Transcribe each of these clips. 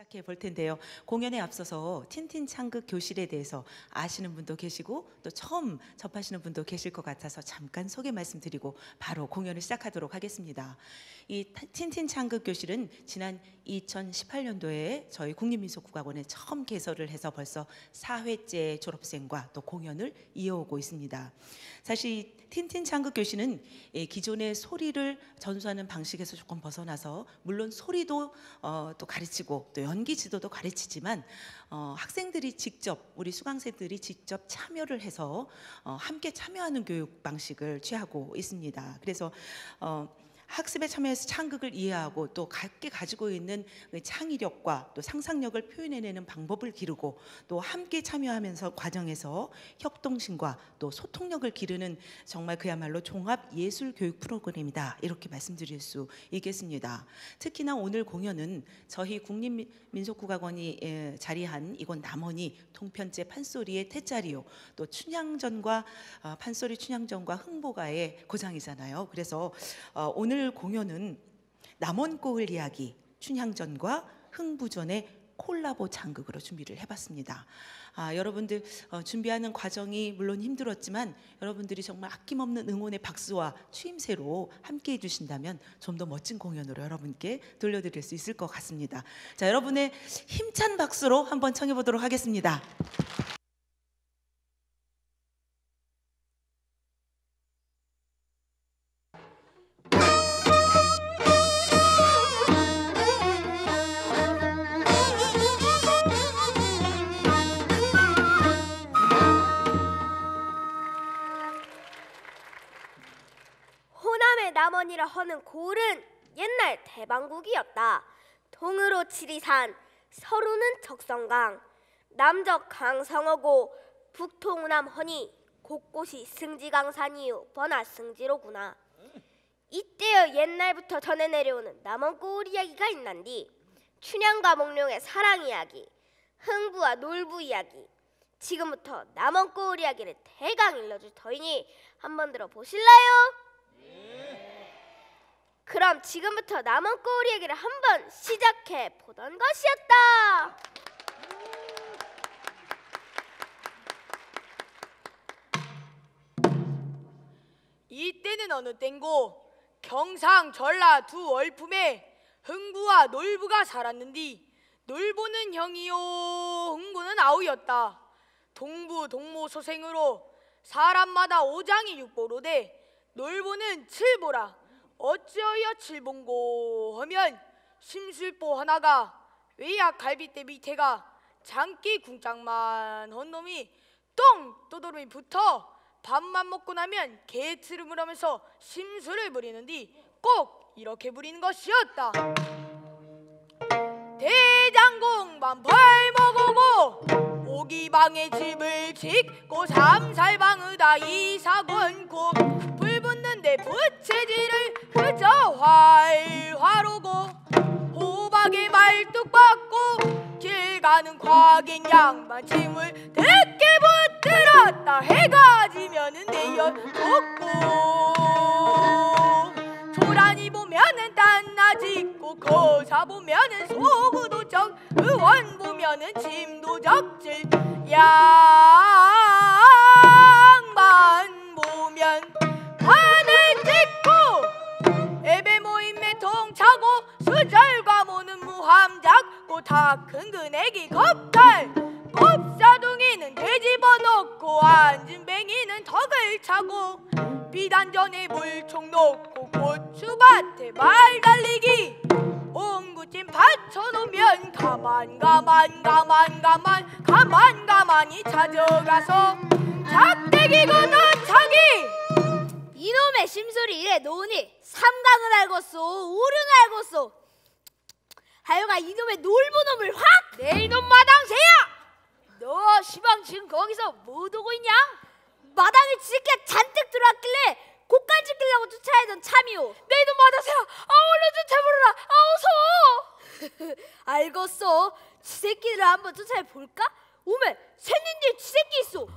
시작해 볼 텐데요. 공연에 앞서서 틴틴 창극 교실에 대해서 아시는 분도 계시고 또 처음 접하시는 분도 계실 것 같아서 잠깐 소개 말씀드리고 바로 공연을 시작하도록 하겠습니다. 이 틴틴 창극 교실은 지난 2018년도에 저희 국립민속국악원에 처음 개설을 해서 벌써 4회째 졸업생과 또 공연을 이어오고 있습니다. 사실 틴틴 창극 교실은 기존의 소리를 전수하는 방식에서 조금 벗어나서 물론 소리도 또 가르치고 또 연기 지도도 가르치지만 학생들이 직접 우리 수강생들이 직접 참여를 해서 함께 참여하는 교육 방식을 취하고 있습니다. 그래서 학습에 참여해서 창극을 이해하고 또 각기 가지고 있는 창의력과 또 상상력을 표현해내는 방법을 기르고 또 함께 참여하면서 과정에서 협동심과 또 소통력을 기르는 정말 그야말로 종합 예술 교육 프로그램이다, 이렇게 말씀드릴 수 있겠습니다. 특히나 오늘 공연은 저희 국립민속국악원이 자리한 이곳 남원이 동편제 판소리의 태자리요, 또 춘향전과 판소리 춘향전과 흥보가의 고장이잖아요. 그래서 오늘 공연은 남원고을 이야기 춘향전과 흥부전의 콜라보 창극으로 준비를 해봤습니다. 여러분들 준비하는 과정이 물론 힘들었지만 여러분들이 정말 아낌없는 응원의 박수와 추임새로 함께 해주신다면 좀 더 멋진 공연으로 여러분께 돌려드릴 수 있을 것 같습니다. 자, 여러분의 힘찬 박수로 한번 청해 보도록 하겠습니다. 남원이라 하는 고을은 옛날 대방국이었다. 동으로 지리산, 서루는 적성강, 남적 강성어고 북통남 허니 곳곳이 승지강산이요 번화 승지로구나. 이때여 옛날부터 전해 내려오는 남원 고을 이야기가 있난디. 춘향과 목룡의 사랑 이야기, 흥부와 놀부 이야기. 지금부터 남원 고을 이야기를 대강 일러줄 터이니 한번 들어보실래요? 그럼 지금부터 남원 고을 얘기를 한번 시작해 보던 것이었다. 이때는 어느 땐고 경상 전라 두 월품에 흥부와 놀부가 살았는디, 놀부는 형이요 흥부는 아우였다. 동부 동모 소생으로 사람마다 오장이 육보로되 놀부는 칠보라. 어찌하여 칠본고 하면 심술보 하나가 외약 갈비대 밑에가 장기 궁짝만 한 놈이 똥 또도름이 붙어 밥만 먹고 나면 개트름을 하면서 심술을 부리는디 꼭 이렇게 부리는 것이었다. 대장공만 벌먹고 오기방에 집을 짓고 삼살방의다 이사건고 불 붙는데 부채질을 그저 활활오고 호박에 말뚝 박고 길 가는 과객 양반 짐을 듣게 붙들었다. 해가 지면은 내연 돋고 조란이 보면은 딴나 짓고 거사 보면은 소구도적 의원 보면은 짐도적질 양반 보면 판을 찍고 애배 모임에 통차고 수절과 모는 무함 잡고 다 큰 그네기 겁탈 곱사둥이는 되집어놓고 앉은 뱅이는 덕을 차고 비단전에 물총 놓고 고추밭에 말 달리기 옹구찜 받쳐놓으면 가만히 찾아가서 작대기거나 자기 이놈의 심술이 이래 놓으니 삼강을 알겠소 우륜을 알겠소. 하여가 이놈의 놀부놈을 확 내 이놈 마당새야. 너 시방 지금 거기서 뭐 두고 있냐? 마당에 지새끼가 잔뜩 들어왔길래 곡간 지키려고 주차하던 참이오. 내 이놈 마당새야, 얼른 쫓아보라. 알겠소. 지새끼들을 한번 쫓아볼까? 오메 샌님들 지새끼 있어.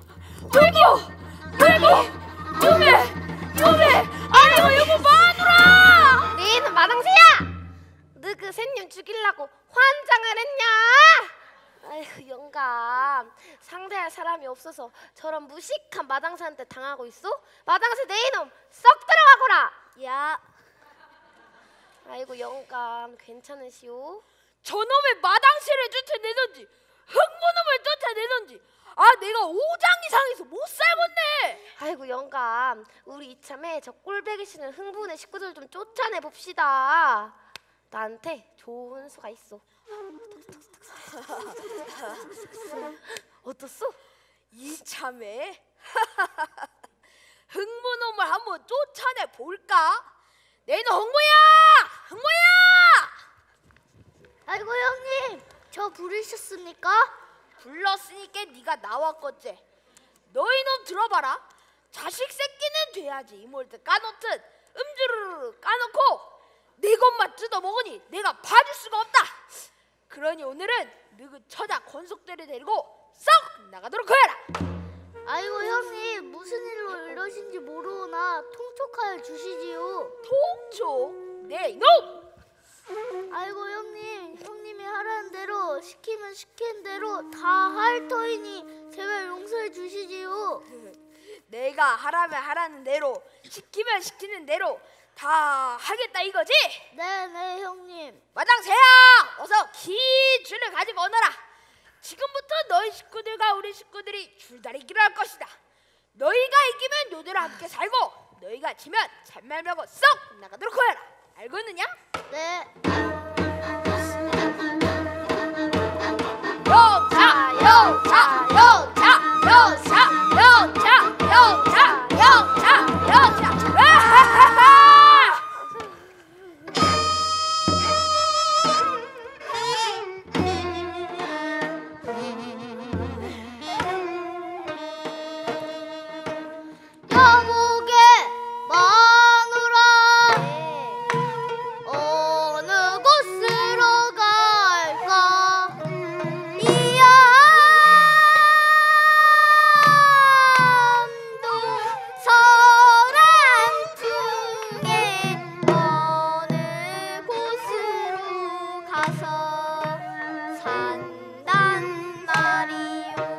두배 아이고 여보 마누라. 네 이놈 마당새야, 너 그 샌님 죽이려고 환장을 했냐? 내가 상대할 사람이 없어서 저런 무식한 마당새한테 당하고 있어? 마당새 내 이놈 썩 들어가거라. 야, 아이고 영감 괜찮으시오? 저놈의 마당새를 쫓아내던지 흥부놈을 쫓아내던지 내가 5장 이상해서 못 살겠네. 아이고 영감 우리 이참에 저 꼴배기 싫은 흥분의 식구들 좀 쫓아내 봅시다. 나한테 좋은 수가 있어. 어떻소? 이참에 흥부놈을 한번 쫓아내 볼까? 내 이놈 흥부야! 아이고 형님, 저 부르셨습니까? 불렀으니까 네가 나왔겠지. 너희 놈 들어봐라. 자식 새끼는 돼야지 이몰드 까놓듯 음주르르 까놓고 내 것만 뜯어먹으니 내가 봐줄 수가 없다. 그러니 오늘은 너그 처자 권속들을 데리고 썩 나가도록 해라. 아이고 형님, 무슨 일로 이러신지 모르오나 통촉하여 주시지요. 통촉 내 이놈. 아이고 형님, 형님이 하라는 대로 시키면 시킨 대로 다 할 터이니 제발 용서해 주시지요. 내가 하라면 하라는 대로 시키면 시키는 대로 다 하겠다 이거지? 네네 형님. 마당새야 어서 긴 줄을 가지고 오너라. 지금부터 너희 식구들과 우리 식구들이 줄다리기를 할 것이다. 너희가 이기면 요대로 함께 살고 너희가 지면 잔말 말고 썩 나가도록 해라. 알겠느냐? 네. 영차 영차 영차 영차 영차 영차 영차 영차 아하하하. 여보게 마누라 어느 곳으로 갈까? 이암도 서랑 중에 어느 곳으로 가서 산단 말이요.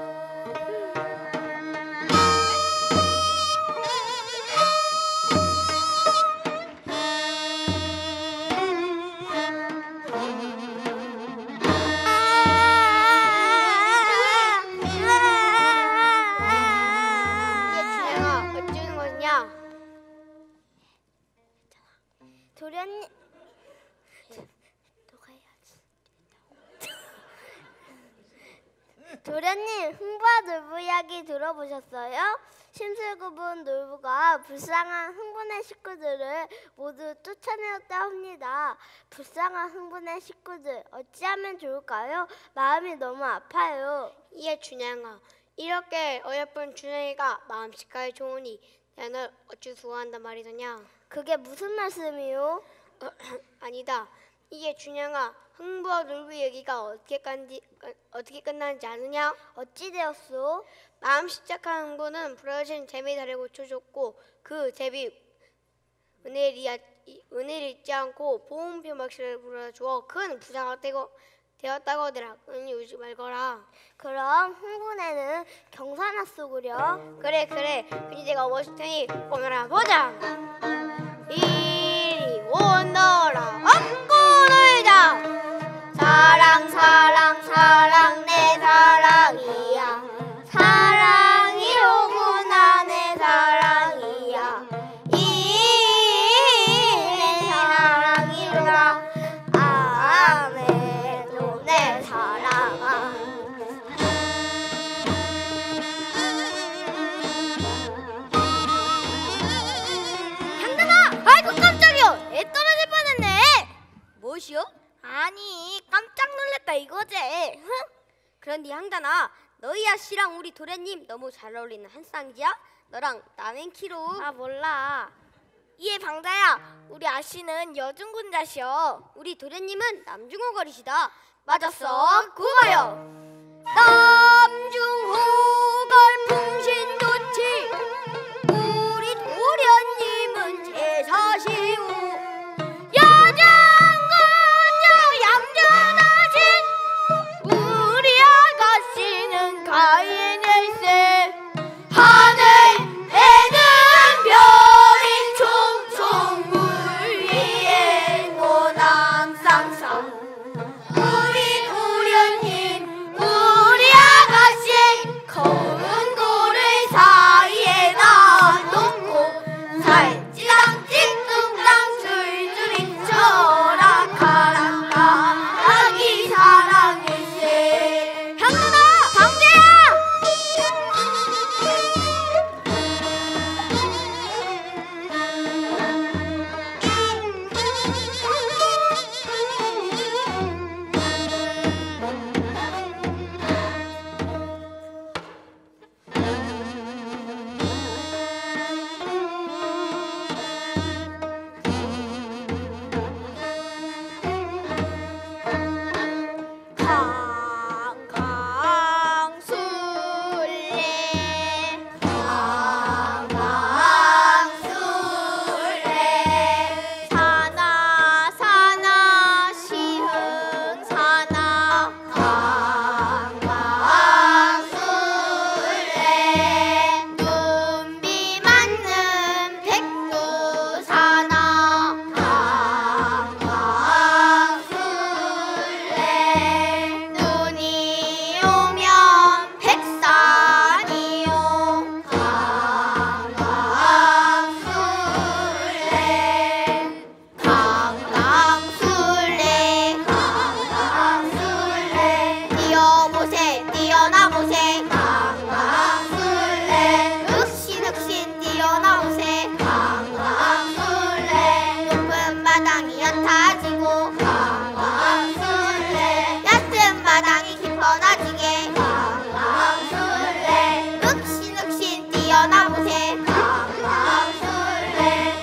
주영아 어찌는 거냐? 도련님, 너가 해야지. 도련님, 흥부와 놀부 이야기 들어보셨어요? 심술구분 놀부가 불쌍한 흥분의 식구들을 모두 쫓아내었다 합니다. 불쌍한 흥분의 식구들, 어찌하면 좋을까요? 마음이 너무 아파요. 예 준영아 이렇게 어여쁜 준영이가 마음씨까지 좋으니 내가 널 어찌 수고한단 말이더냐? 그게 무슨 말씀이요? 아니다. 이게 준영아 흥부와 놀부 얘기가 어떻게 끝나는지 아느냐? 어찌 되었소? 마음 시작한 흥부는 부러진 제비 다리를 고쳐줬고 그 제비 은혜를 잊지 않고 보온표 막시를 불어주어 큰 부자가 되었다고 하더라. 은희 울지 말거라. 그럼 흥분에는 경사나 쏘구려. 그래 그니 내가 오실 테니 오너라 보자. 이리 오너라 안고 놀자. 사랑 사랑 사랑 내 사랑이야. 사랑이로구나 내 사랑이야. 내 사랑이로구나. 아메도 내 사랑아. 아이고 깜짝이야! 애 떨어질 뻔했네. 무엇이요? 아니 깜짝 놀랐다 이거지. 그런데 향단아 너희 아씨랑 우리 도련님 너무 잘 어울리는 한 쌍이야? 너랑 남행키로. 아 몰라. 이에 방자야, 우리 아씨는 여중군자시여. 우리 도련님은 남중호걸이시다. 맞았어. 고마요. 남중호걸 풍신도치 우리 도련님은 제사시우 여장군자 얌전하신 우리 아가씨는 번아지게 강강술래 늑신늑신 뛰어나보세 강강술래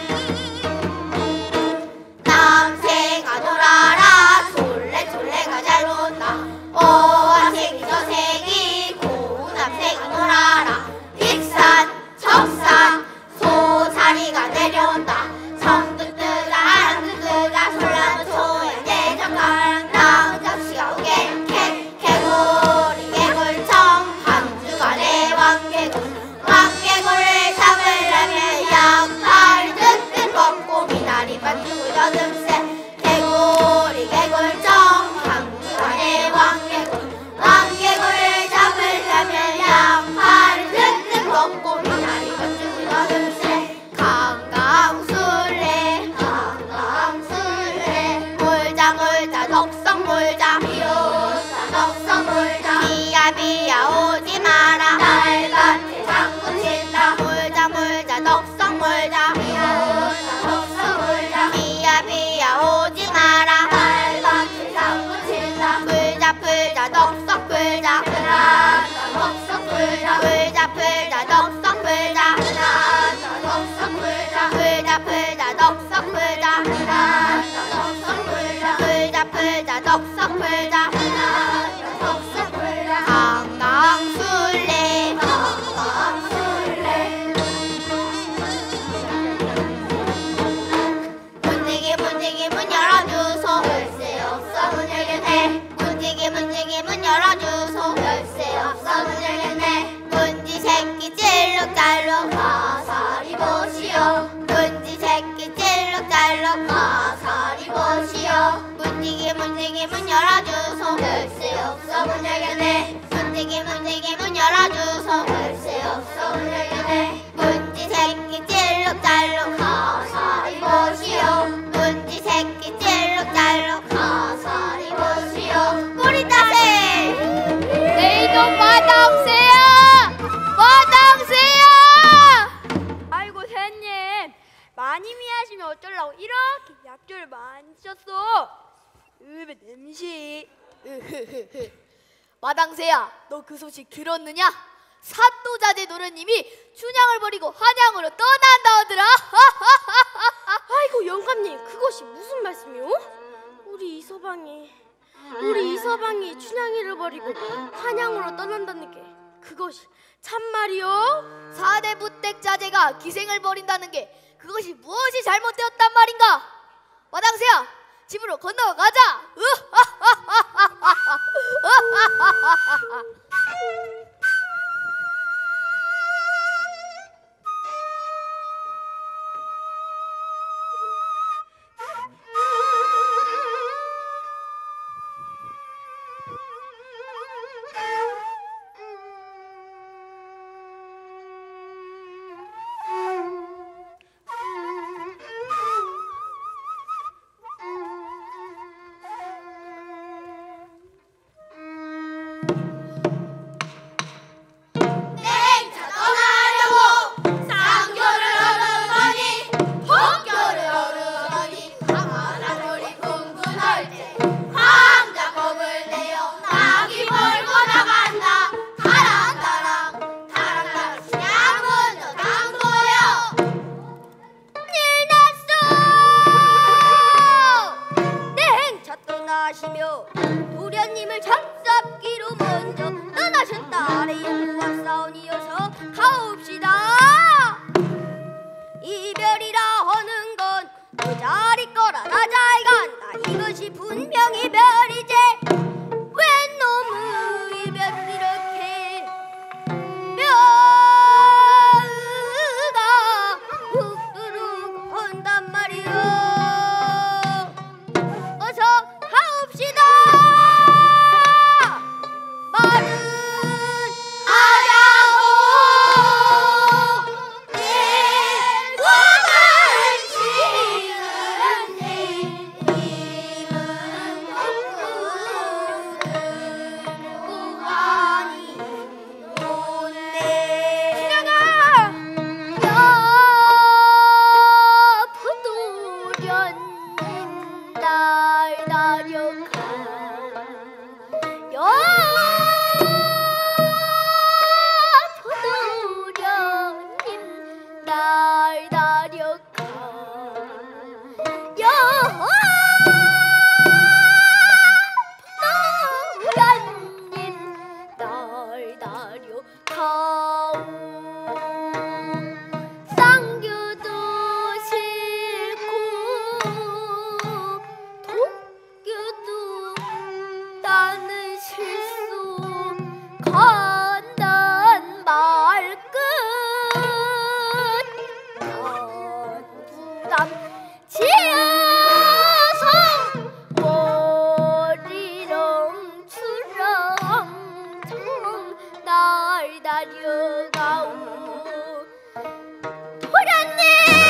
남새가 놀아라 솔래솔래가 잘 논다 오한색이 저색이 고운 남새가 놀아라 익산 적산 소사리가 내려온다 성뜻뜨다 한뜻뜨다 솔라는 소야 내정가랑 나은 잡시가 오게 개구리 개굴청 한 주간에 왕개굴을 잡으려면 양팔 뜯듯 뻗고 미나리 반죽을 더듬세 개구리 개굴청 한 주간에 왕개굴을 잡으려면 양팔 뜯듯 뻗고 미나리 반죽을 더듬세 강강술래 강강술래 몰자 몰자 덕성 몰자 덕성 몰자 비야 비야 오지 마라 날밭에 장구 친다 몰자 몰자 덕성 몰자 덕성 몰자 비야 비야 오지 마라 날밭에 장구 친다 풀자 풀자 덕성 풀자 덕성 풀자 풀자 풀자 덕성 풀자 덕성 풀자 풀자 풀자 덕성 풀자 덕성 풀자 풀자 풀자 덕성 풀자 덕성 풀자 강강술래 강강술래 문지기 문지기 문 열어주소 열쇠 없어 문 열겠네 문지기 문지기 문 열어주소 열쇠 없어 문 열겠네 문지 새끼 찔룩짤룩 가사리 보시오 문지 새끼 찔룩짤룩 가사리 보시오 문지기 문지기 문 열어주소 열쇠 없어 문 열겠네 문지기 문지기 문 열어주소 열쇠 없어 문 열겠네 문지 새끼 찔룩짤룩 가사리 보시오 문지 새끼 찔룩짤룩 가사리 보시오 꼬리 따세 내 이놈 마당새야! 마당새야! 아이고 새님 많이 미하시면 어쩌려고 이렇게 약주를 많이 쳤어. 냄새. 마당새야, 너 그 소식 들었느냐? 사또자재 노련님이 춘향을 버리고 한양으로 떠난다더라. 아이고 영감님 그것이 무슨 말씀이오? 우리 이서방이 춘향이를 버리고 한양으로 떠난다는 게 그것이 참말이오? 사대 무택자재가 기생을 벌인다는 게 그것이 무엇이 잘못되었단 말인가? 마당새야, 집으로 건너가자. 가려가오 돌았네.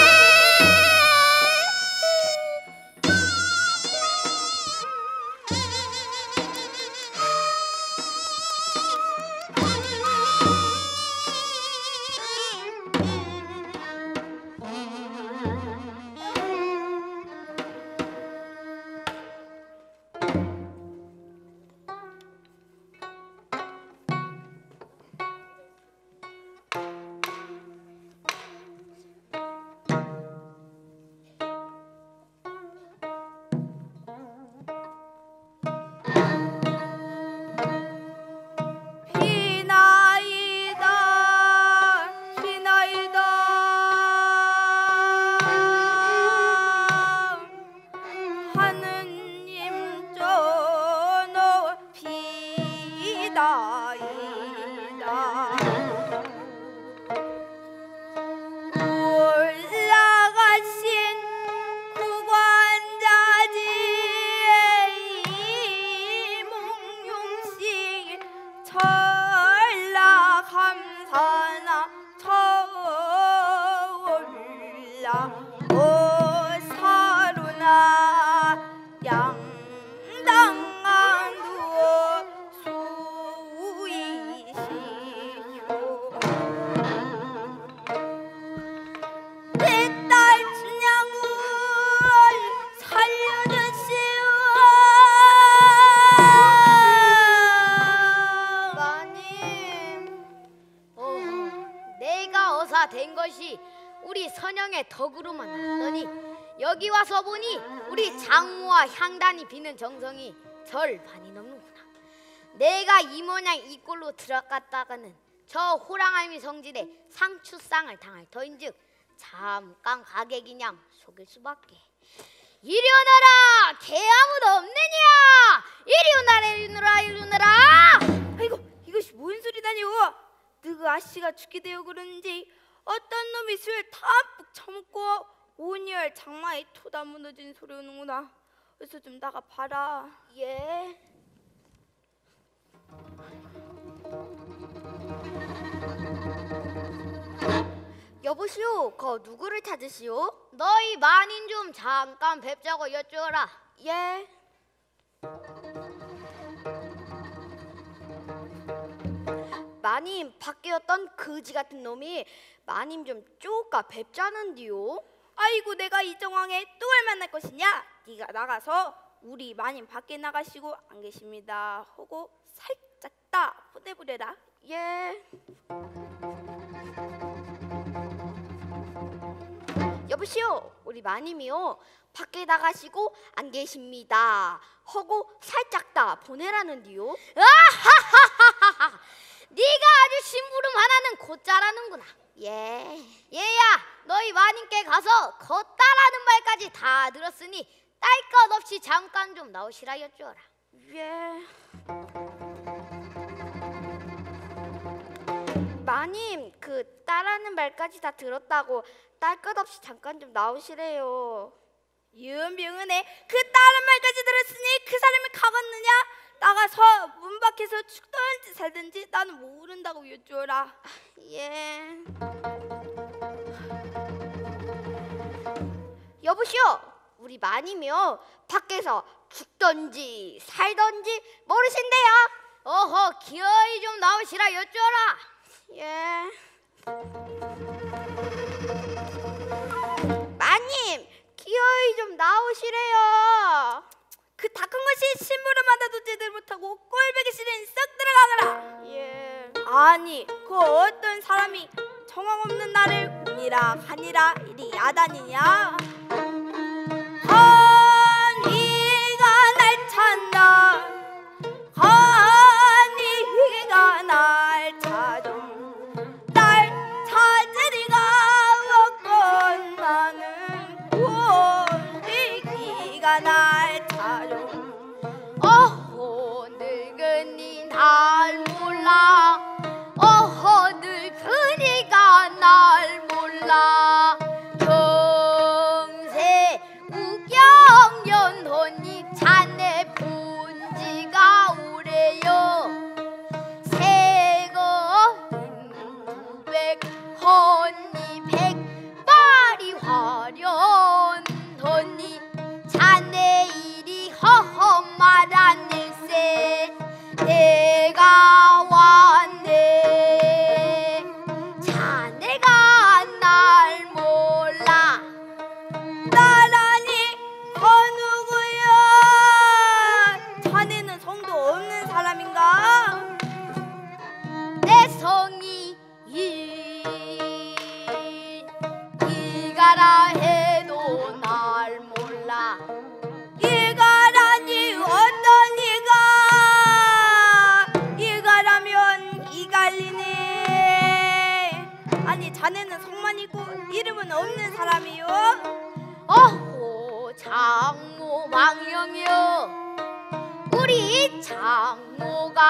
된 것이 우리 선영의 덕으로만 알았더니 여기 와서 보니 우리 장모와 향단이 비는 정성이 절반이 넘는구나. 내가 이 모양 이 꼴로 들어갔다가는 저 호랑아미 성질에 상추상을 당할 터인즉 잠깐 가객이냥 속일 수밖에. 이리 오너라, 개 아무도 없느냐. 이리 오너라, 이리 오너라, 이리 오너라. 아이고, 이것이 뭔 소리다니요? 너그 아씨가 죽게 되어 그러는지 어떤 놈이 술 담뿍 처먹고 온열 장마에 토다 무너진 소리 오는구나. 어서 좀 나가 봐라. 예. 여보시오, 거 누구를 찾으시오? 너희 만인 좀 잠깐 뵙자고 여쭈어라. 예. 마님, 밖에 어떤 거지 같은 놈이 마님 좀 쪼까 뵙자는디요. 아이고, 내가 이 정황에 누굴 만날 것이냐? 네가 나가서 우리 마님 밖에 나가시고 안 계십니다 하고 살짝 다 보내버려라. 예. 여보시오, 우리 마님이요 밖에 나가시고 안 계십니다 하고 살짝 다 보내라는디요. 아하하하하, 네가 아주 심부름 하나는 곧잘하는구나. 예. 얘야, 너희 마님께 가서 걷다라는 말까지 다 들었으니 딸 것 없이 잠깐 좀 나오시라 여쭈어라. 예. 마님, 그 딸하는 말까지 다 들었다고 딸 것 없이 잠깐 좀 나오시래요. 연병은에 그 다른 말까지 들었으니 그 사람이 가겠느냐? 나가서 문 밖에서 죽든지 살든지 나는 모른다고 여쭈어라. 예. 여보시오, 우리 마님이요 밖에서 죽던지 살던지 모르신대요. 어허, 기어이 좀 나오시라 여쭈어라. 예. 마님, 기어이 좀 나오시래요. 그 다 큰 것이 심부름 하다도 제대로 못하고 꼴보기 싫으니 썩 들어가거라. 예. 아니, 그 어떤 사람이 정황 없는 나를 운이라 하니라 이리 야단이냐? 간이가 날 찾나, 간이가 날 찾아, 날 찾으리가 없건 나는 온리기가 날 찾아. 어허, 늙은이 날 몰라. 어허, 늙은이가 날 몰라. 경세 우경연혼이 자네 본지가 오래요. 새거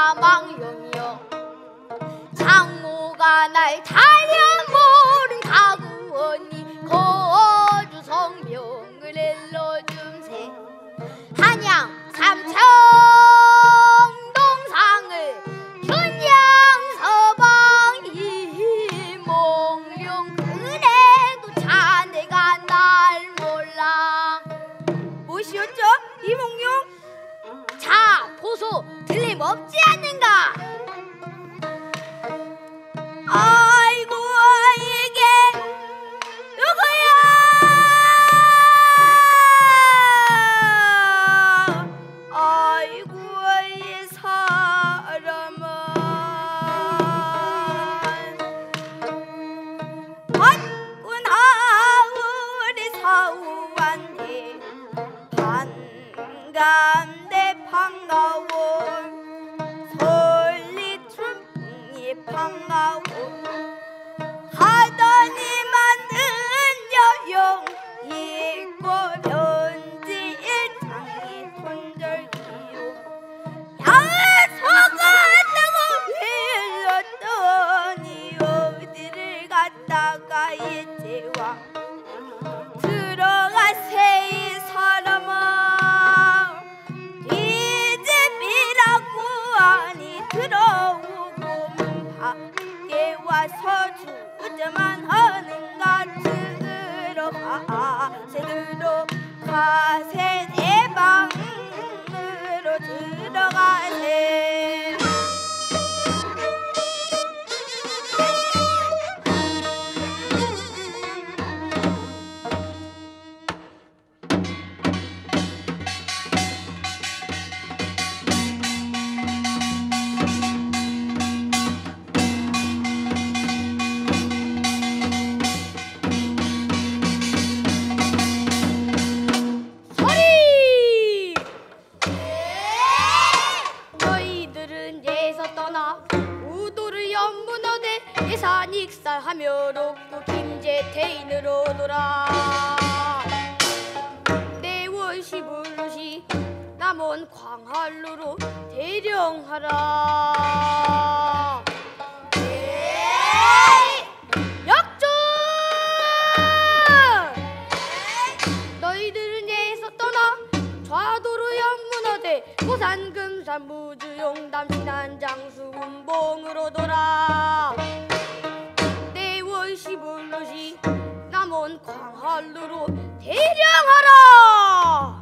사망령이여 장모가 날 달려모른 가구언니 거주 성명을 일러줌세 한양 삼청 동상을 춘양 서방 이몽룡 그래도 자네가 날 몰라 무엇이었죠? 이몽룡? 자 보소 틀림없지 않는가 아이고 이게 누구야? 아이고 이 사람은 왔구나 우리 사우한테 반갑네 반가워 솔리춤이 반가워 하더니만은 여용 있고 편지 일장이 손절기요 야소간다고 일렀더니 어디를 갔다가 이제와 들어가세 이 사람아 뒤집이라고 하니 들어오고 밖에 와서 주저만 하는가 들어가세 내 방으로 들어가세 소리 너희들은 예서 떠나 우도를 연문어대 예산 익살하며 롭고 김제태인으로 돌아 내 원시 불릇이 남원 광활루로 대령하라 역전 너희들은 예서 떠나 좌도로 연문어대 고산 금산 무주 용담 신안 장수 운봉으로 돌아 내 원시 불릇이 남원 광활루로 대령하라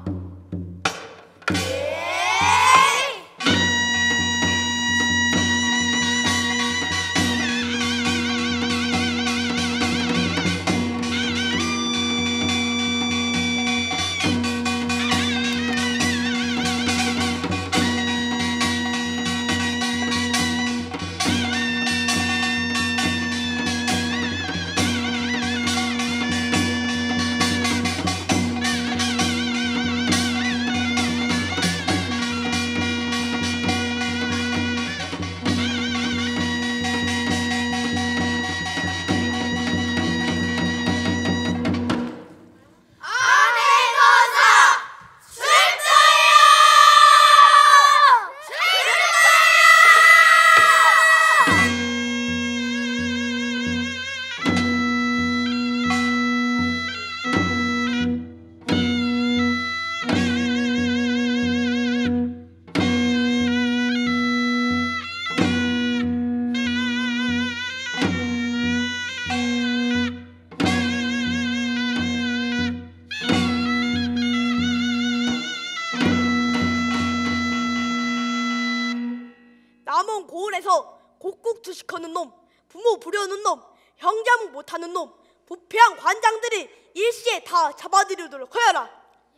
남원 고을에서 곡국 투식하는 놈, 부모 부려는 놈, 형제목 못하는 놈, 부패한 관장들이 일시에 다 잡아들이도록 하여라.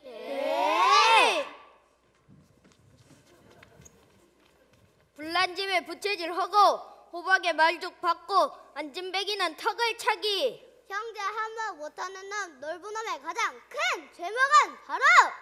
불난집에 부채질하고 호박에 말죽 받고 안진백이는 턱을 차기 형제 한몫 못하는 놈 놀부 놈의 가장 큰 죄명은 바로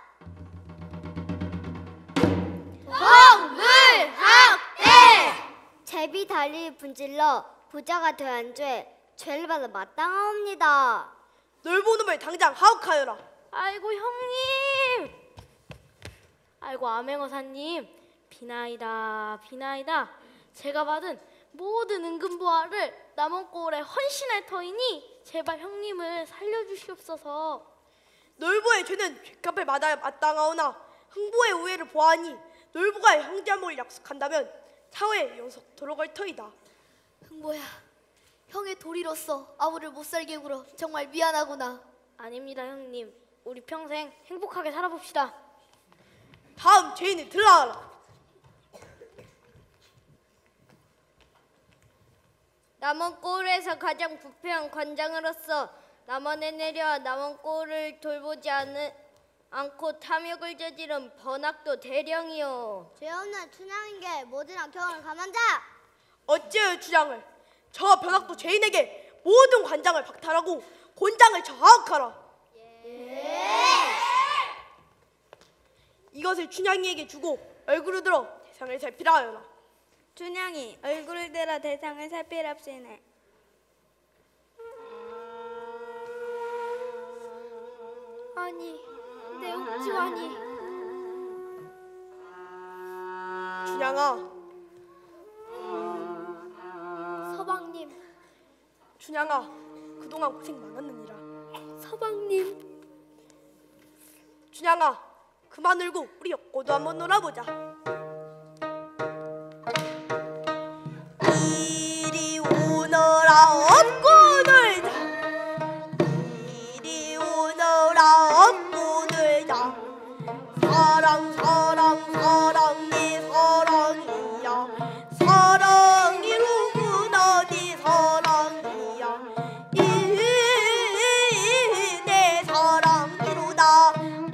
홍물학대 제비 다리 분질러 부자가 되한 죄를 받아 마땅하옵니다. 놀부 놈을 당장 하옥하여라. 아이고 형님, 아이고 암행어사님, 비나이다 비나이다. 제가 받은 모든 은근보화를 남원골에 헌신할 터이니 제발 형님을 살려주시옵소서. 놀부의 죄는 죄값을 받아야 마땅하오나 흥부의 우애를 보아하니 놀부가 형제함을 약속한다면 차후에 영속 돌아갈 터이다. 흥보야, 형의 도리로서 아우를 못 살게 굴어 정말 미안하구나. 아닙니다 형님. 우리 평생 행복하게 살아봅시다. 다음 죄인을 들어라. 남원골에서 가장 부패한 관장으로서 남원에 내려 남원골을 돌보지 않고 탐욕을 저지른 번학도 대령이요. 죄 없는 춘향인 게 모지랑 경을 감한자. 어찌하여 주장을 저 변학도 죄인에게 모든 관장을 박탈하고 곤장을 저하하라. 이것을 춘향이에게 주고 얼굴을 들어 대상을 살피라 하여라. 춘향이 얼굴을 들어 대상을 살피랍시네. 아니, 내 옥지환이. 춘향아, 서방님, 춘향아, 그동안 고생 많았느니라. 서방님. 춘향아, 그만 울고 우리 엮고도 한번 놀아보자. 이리 오너라 업고 놀자. 이리 오너라 업고 놀자. 사랑 사랑 사랑 네 사랑이야. 사랑이로구나 네 사랑이야. 내 사랑이로다.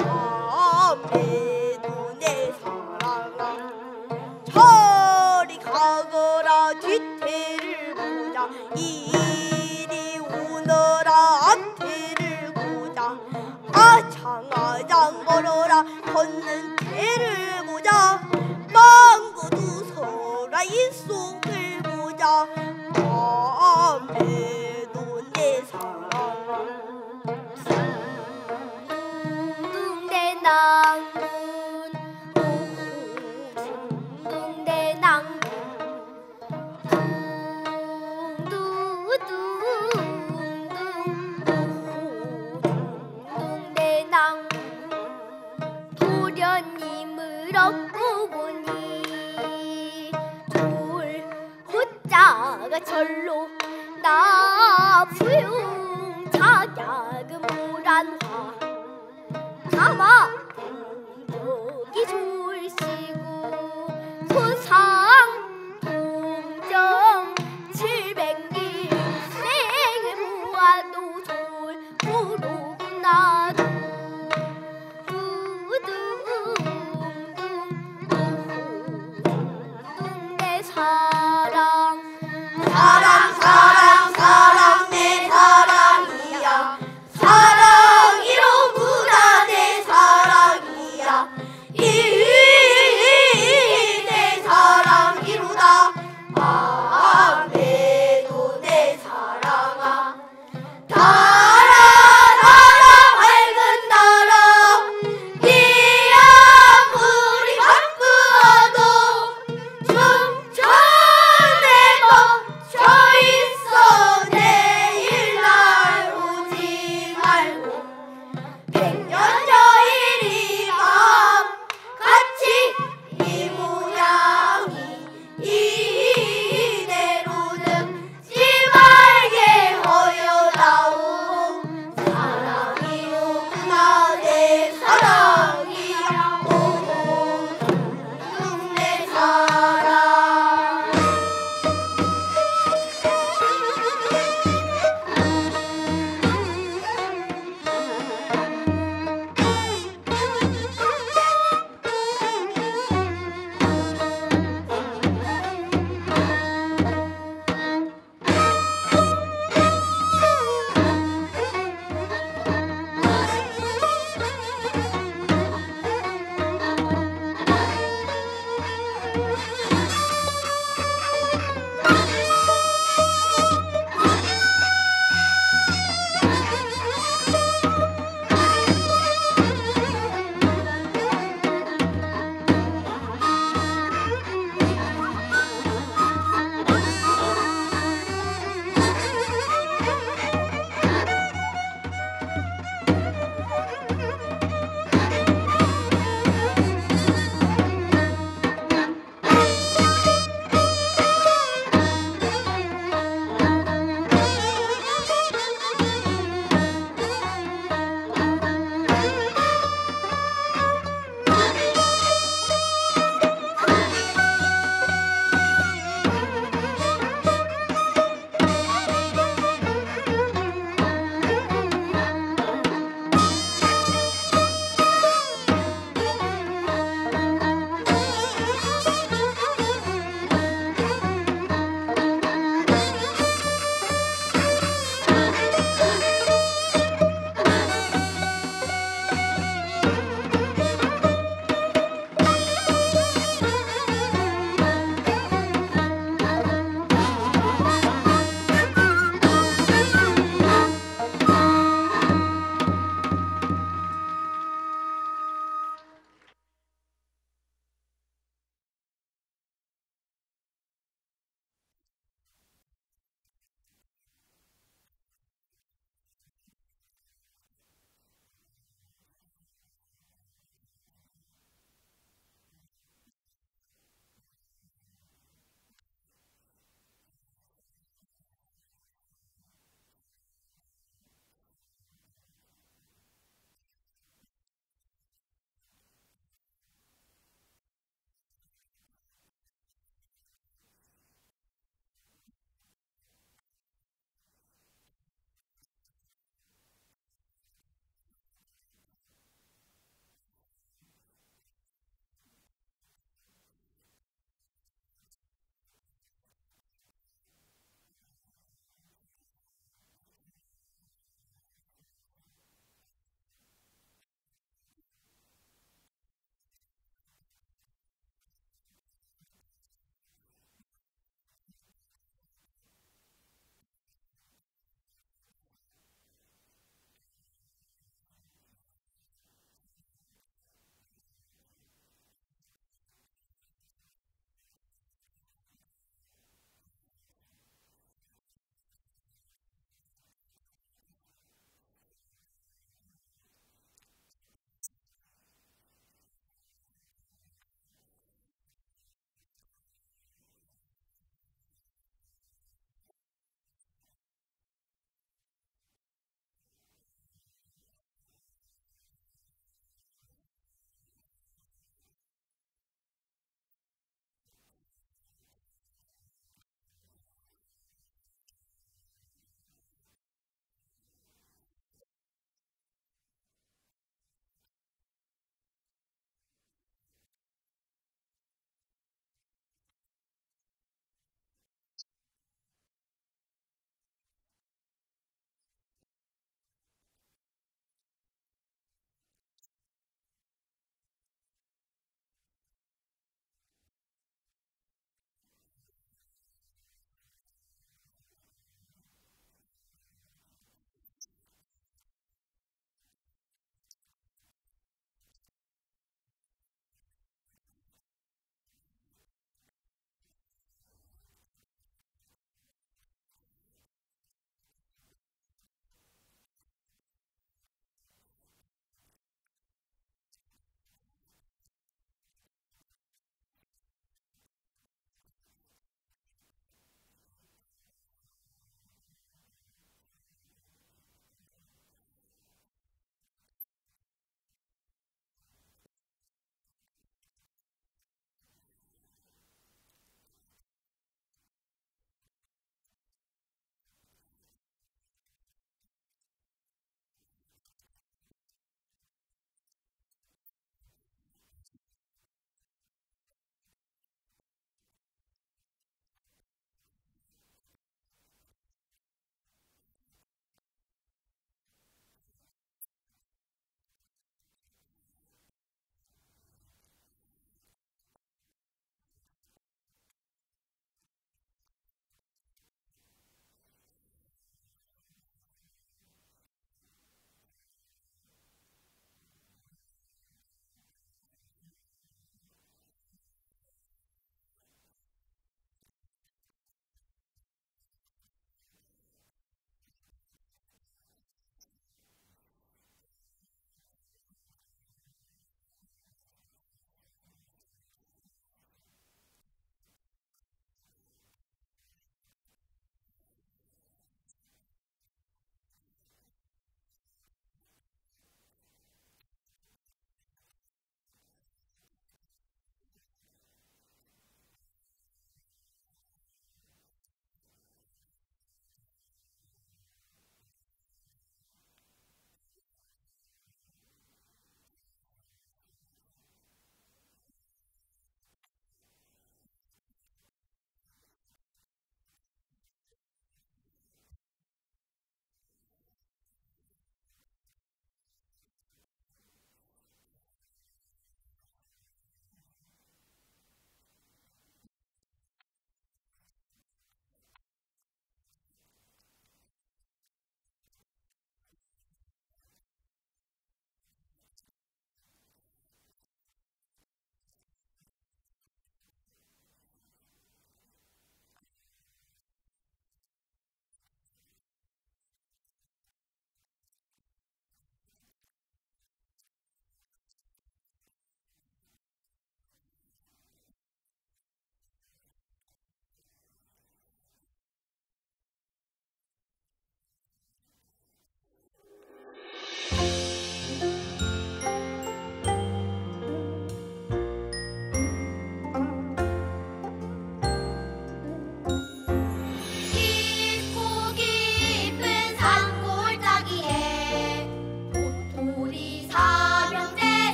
아무래도 내 사랑아. 저리 가거라 뒤태를 보자. 이리 오너라 앞태를 보자. 아장아장 걸어라 걷는 태를 보자. 망고도 서라 이 속을 보자. 아무래도 내 사랑아. 둥둥대낭군, 둥둥대낭군, 둥둥대낭군. 도련님을 얻고 보니 돌 호자가 절로 나 부여